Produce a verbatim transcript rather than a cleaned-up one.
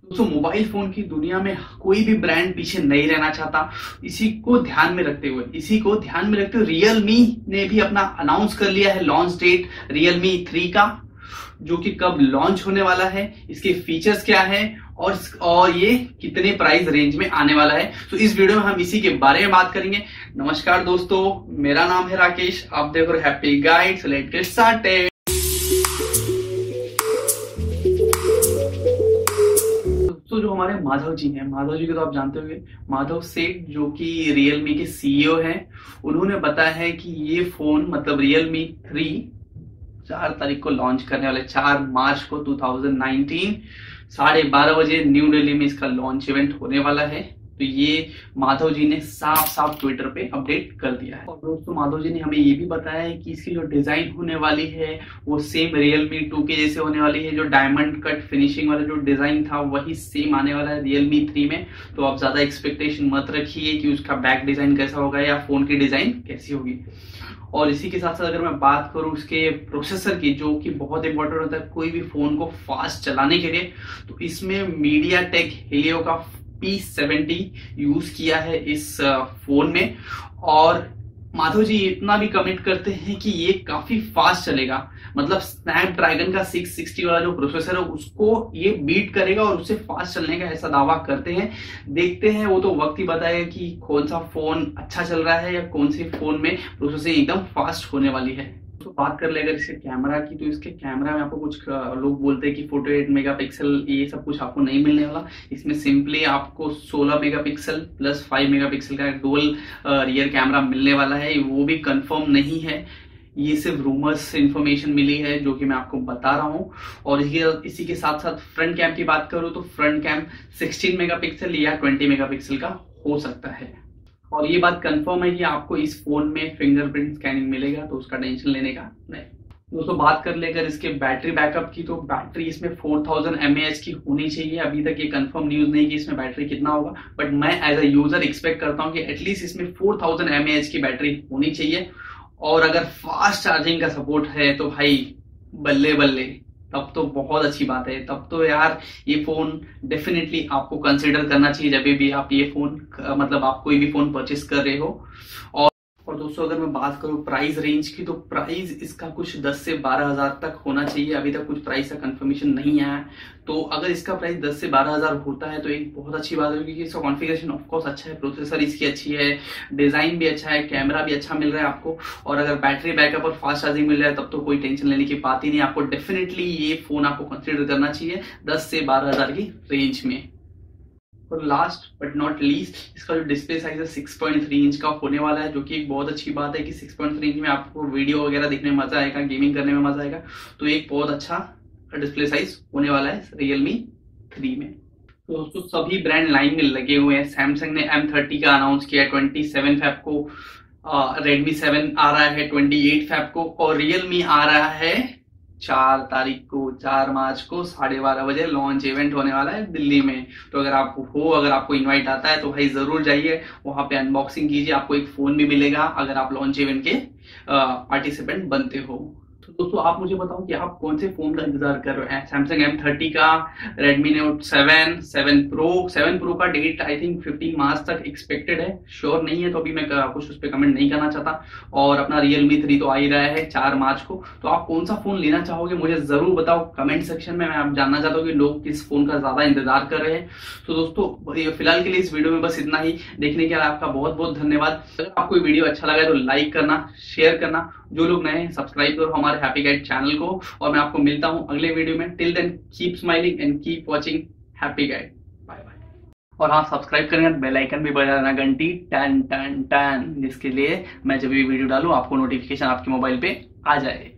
दोस्तों mobile phone की दुनिया में कोई भी ब्रांड पीछे नहीं रहना चाहता। इसी को ध्यान में रखते हुए इसी को ध्यान में रखते हुए रियलमी ने भी अपना अनाउंस कर लिया है लॉन्च डेट रियलमी थ्री का, जो कि कब लॉन्च होने वाला है, इसके फीचर्स क्या है और और ये कितने प्राइस रेंज में आने वाला है। तो इस वीडियो में हम इसी के बारे में बात करेंगे। नमस्कार दोस्तों, मेरा नाम है राकेश, आप देख रहे हो Happy Guide. So let's get started. तो जो हमारे माधव जी हैं, माधव जी को तो आप जानते होंगे, माधव सेठ जो कि रियलमी के सीईओ हैं, उन्होंने बताया है कि ये फोन मतलब रियलमी थ्री चार तारीख को लॉन्च करने वाले, चार मार्च को दो हज़ार उन्नीस साढ़े बारह बजे न्यू दिल्ली में इसका लॉन्च इवेंट होने वाला है। तो ये माधव जी ने साफ साफ ट्विटर पे अपडेट कर दिया है। और दोस्तों माधव जी ने हमें ये भी बताया है कि इसकी जो डिजाइन होने वाली है वो सेम रियलमी टू के जैसे होने वाली है। जो डायमंड कट फिनिशिंग वाला जो डिजाइन था वही सेम आने वाला है रियलमी थ्री में। तो आप ज्यादा एक्सपेक्टेशन मत रखिए कि उसका बैक डिजाइन कैसा होगा या फोन की डिजाइन कैसी होगी। और इसी के साथ साथ अगर मैं बात करूं उसके प्रोसेसर की, जो कि बहुत इंपॉर्टेंट होता है कोई भी फोन को फास्ट चलाने के लिए, तो इसमें मीडियाटेक हेलियो का पी सेवेंटी यूज किया है इस फोन में। और माधव जी इतना भी कमिट करते हैं कि ये काफी फास्ट चलेगा, मतलब स्नैपड्रैगन का सिक्स सिक्सटी वाला जो प्रोसेसर है उसको ये बीट करेगा और उससे फास्ट चलने का ऐसा दावा करते हैं। देखते हैं, वो तो वक्त ही बताएगा कि कौन सा फोन अच्छा चल रहा है या कौन से फोन में प्रोसेसिंग एकदम फास्ट होने वाली है। तो बात कर ले अगर इसके कैमरा की, तो इसके कैमरा में आपको कुछ लोग बोलते हैं कि अड़तालीस मेगापिक्सल ये सब कुछ आपको नहीं मिलने वाला। इसमें सिंपली आपको सोलह मेगापिक्सल प्लस पाँच मेगापिक्सल का डुअल रियर कैमरा मिलने वाला है। वो भी कंफर्म नहीं है, ये सिर्फ रूमर्स इंफॉर्मेशन मिली है जो कि मैं आपको बता रहा हूँ। और इसी के साथ साथ फ्रंट कैम की बात करूँ तो फ्रंट कैम सोलह मेगापिक्सल या बीस मेगापिक्सल का हो सकता है। और ये बात कंफर्म है कि आपको इस फोन में फिंगरप्रिंट स्कैनिंग मिलेगा, तो उसका टेंशन लेने का नहीं। दोस्तों बात कर लेकर इसके बैटरी बैकअप की, तो बैटरी इसमें चार हज़ार एम ए एच की होनी चाहिए। अभी तक ये कंफर्म न्यूज नहीं कि इसमें बैटरी कितना होगा, बट मैं एज अ यूजर एक्सपेक्ट करता हूँ कि एटलीस्ट इसमें चार हज़ार एम ए एच की बैटरी होनी चाहिए। और अगर फास्ट चार्जिंग का सपोर्ट है तो भाई बल्ले बल्ले, तब तो बहुत अच्छी बात है। तब तो यार ये फोन डेफिनेटली आपको कंसिडर करना चाहिए जब भी आप ये फोन मतलब आप कोई भी फोन परचेस कर रहे हो। और और दोस्तों अगर मैं बात करूं प्राइस रेंज की, तो प्राइस इसका कुछ दस से बारह हजार तक होना चाहिए। अभी तक कुछ प्राइस का कंफर्मेशन नहीं आया है, तो अगर इसका प्राइस दस से बारह हजार होता है तो एक बहुत अच्छी बात है, क्योंकि इसका कॉन्फ़िगरेशन ऑफकोर्स अच्छा है, प्रोसेसर इसकी अच्छी है, डिजाइन भी अच्छा है, कैमरा भी अच्छा मिल रहा है आपको। और अगर बैटरी बैकअप और फास्ट चार्जिंग मिल रहा है तब तो कोई टेंशन लेने की बात ही नहीं। आपको डेफिनेटली ये फोन आपको कंसिडर करना चाहिए दस से बारह हजार की रेंज में। और लास्ट बट नॉट लीस्ट, इसका जो डिस्प्ले साइज है सिक्स पॉइंट थ्री इंच का होने वाला है, जो कि एक बहुत अच्छी बात है कि सिक्स पॉइंट थ्री इंच में आपको वीडियो वगैरह देखने में मजा आएगा, गेमिंग करने में मजा आएगा। तो एक बहुत अच्छा डिस्प्ले साइज होने वाला है रियलमी थ्री में। तो दोस्तों सभी ब्रांड लाइन में लगे हुए हैं। सैमसंग ने एम थर्टी का अनाउंस किया सत्ताईस फेब को, रेडमी सेवन आ रहा है अट्ठाईस फेब को, और रियलमी आ रहा है चार तारीख को, चार मार्च को साढ़े बारह बजे लॉन्च इवेंट होने वाला है दिल्ली में। तो अगर आप हो, अगर आपको इनवाइट आता है तो भाई जरूर जाइए, वहां पे अनबॉक्सिंग कीजिए, आपको एक फोन भी मिलेगा अगर आप लॉन्च इवेंट के पार्टिसिपेंट बनते हो। तो दोस्तों आप मुझे बताओ कि आप कौन से फोन का इंतजार कर रहे हैं, सैमसंग एम थर्टी का, Redmi Note seven, seven pro. Seven pro का डेट आई थिंक पंद्रह मार्च तक एक्सपेक्टेड है, श्योर नहीं है तो अभी मैं कुछ उस पर कमेंट नहीं करना चाहता। और अपना रियलमी थ्री तो आ ही रहा है चार मार्च को। तो आप कौन सा फोन लेना चाहोगे मुझे जरूर बताओ कमेंट सेक्शन में। मैं आप जानना चाहता हूँ कि लोग किस फोन का ज्यादा इंतजार कर रहे हैं। तो दोस्तों फिलहाल के लिए इस वीडियो में बस इतना ही। देखने के लिए आपका बहुत बहुत धन्यवाद। अगर आपको वीडियो अच्छा लगा है तो लाइक करना, शेयर करना, जो लोग नए हैं सब्सक्राइब करो हमारे हैप्पी गाइड चैनल को। और मैं आपको मिलता हूं अगले वीडियो में। Till then keep smiling and keep watching Happy Guide. Bye bye. और हाँ, सब्सक्राइब करना, बेल आइकन भी बजाना, घंटी टन टन टन, जिसके लिए मैं जब भी वीडियो डालूं आपको नोटिफिकेशन आपके मोबाइल पे आ जाए।